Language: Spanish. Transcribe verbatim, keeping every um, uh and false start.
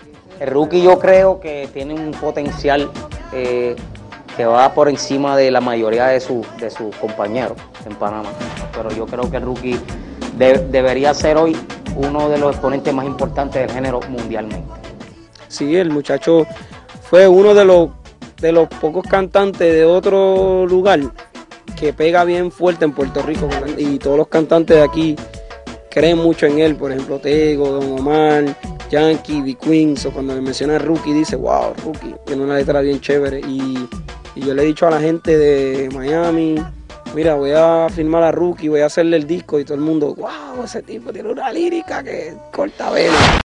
El Rookie yo creo que tiene un potencial eh, que va por encima de la mayoría de, su, de sus compañeros en Panamá. Pero yo creo que el Rookie de, debería ser hoy uno de los exponentes más importantes del género mundialmente. Sí, el muchacho fue uno de los, de los pocos cantantes de otro lugar que pega bien fuerte en Puerto Rico, y todos los cantantes de aquí creen mucho en él. Por ejemplo, Tego, Don Omar, Yankee, The Queen. So, cuando me menciona Rookie dice, wow, Rookie, tiene una letra bien chévere. Y, y yo le he dicho a la gente de Miami, mira, voy a firmar a Rookie, voy a hacerle el disco, y todo el mundo, wow, ese tipo tiene una lírica que corta vena.